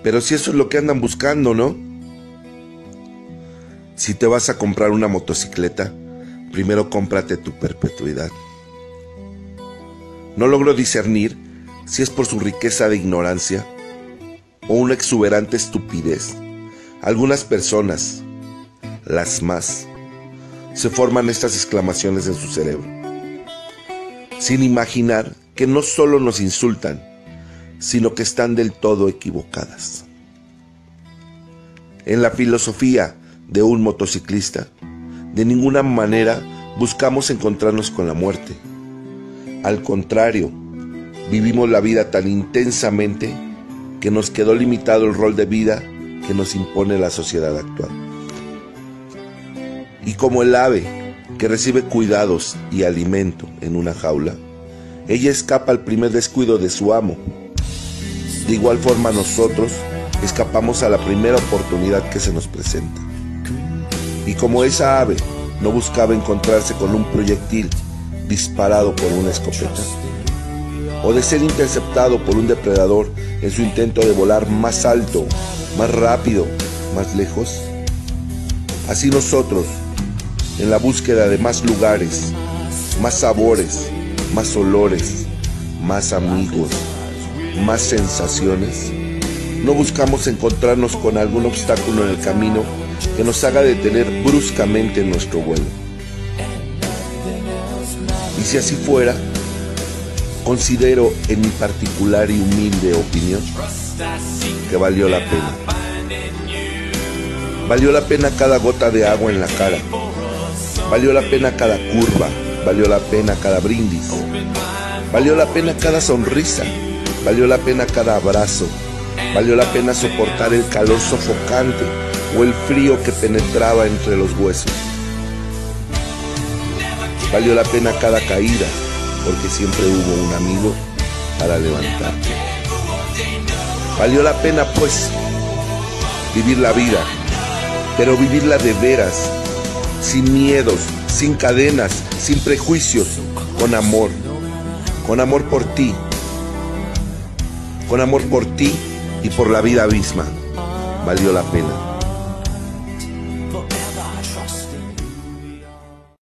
Pero si eso es lo que andan buscando, ¿no? Si te vas a comprar una motocicleta, primero cómprate tu perpetuidad. No logro discernir si es por su riqueza de ignorancia o una exuberante estupidez. Algunas personas, las más, se forman estas exclamaciones en su cerebro, sin imaginar que no solo nos insultan, sino que están del todo equivocadas. En la filosofía de un motociclista, de ninguna manera buscamos encontrarnos con la muerte. Al contrario, vivimos la vida tan intensamente que nos quedó limitado el rol de vida que nos impone la sociedad actual. Y como el ave que recibe cuidados y alimento en una jaula, ella escapa al primer descuido de su amo. De igual forma nosotros escapamos a la primera oportunidad que se nos presenta. Y como esa ave no buscaba encontrarse con un proyectil disparado por una escopeta, o de ser interceptado por un depredador en su intento de volar más alto, más rápido, más lejos, así nosotros, en la búsqueda de más lugares, más sabores, más olores, más amigos, más sensaciones, no buscamos encontrarnos con algún obstáculo en el camino que nos haga detener bruscamente nuestro vuelo. Y si así fuera, considero en mi particular y humilde opinión que valió la pena. Valió la pena cada gota de agua en la cara. Valió la pena cada curva. Valió la pena cada brindis. Valió la pena cada sonrisa. Valió la pena cada abrazo. Valió la pena soportar el calor sofocante o el frío que penetraba entre los huesos. Valió la pena cada caída, porque siempre hubo un amigo para levantarte. Valió la pena, pues, vivir la vida, pero vivirla de veras, sin miedos, sin cadenas, sin prejuicios, con amor por ti, con amor por ti y por la vida misma. Valió la pena.